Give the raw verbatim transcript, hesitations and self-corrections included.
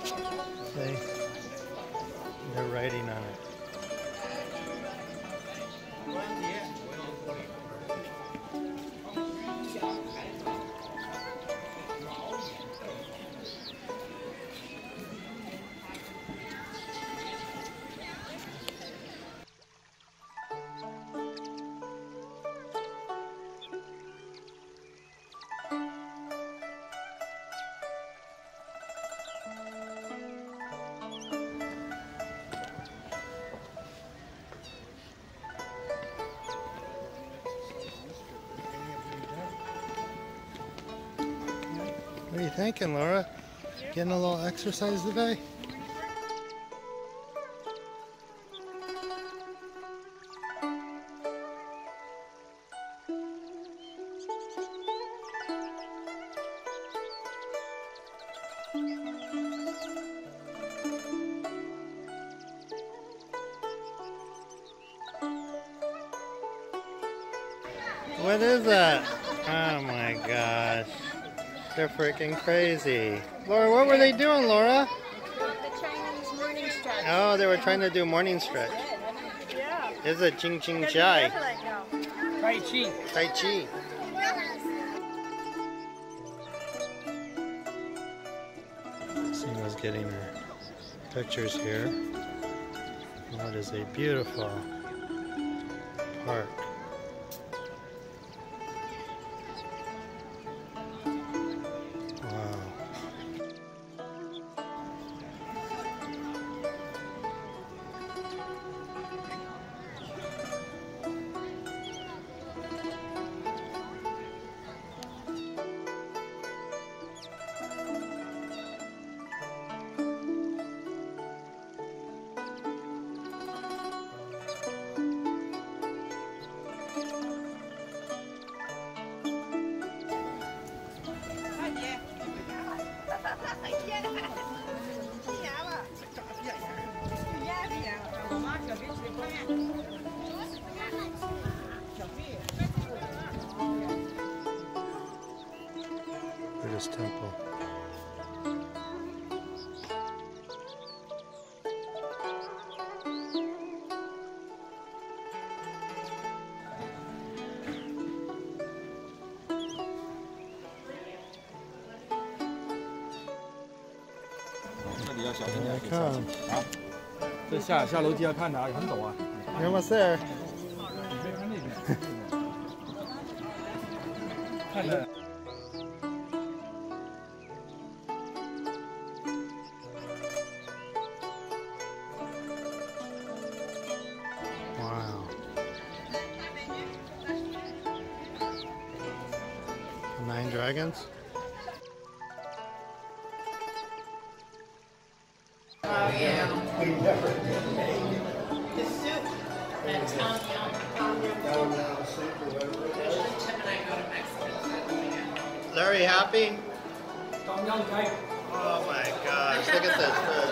See? They're writing on it. What are you thinking, Laura? Getting a little exercise today? What is that? Oh my gosh. They're freaking crazy. Laura, what were they doing, Laura? The Chinese morning stretch. Oh, they were trying to do morning stretch. Yeah. This is a Ching Ching Chai. Tai Chi. Tai Chi. Sina's getting her pictures here. That is a beautiful park. Buddhist temple. Here I come. 这下下楼梯要看的啊，很陡啊。 You're almost there. 看着。 Wow. Nine dragons? Oh yeah. The soup at Tom Yum. Usually Tim and I go to Mexico. Larry, happy? Tom Yum cake. Oh my gosh, look at this food.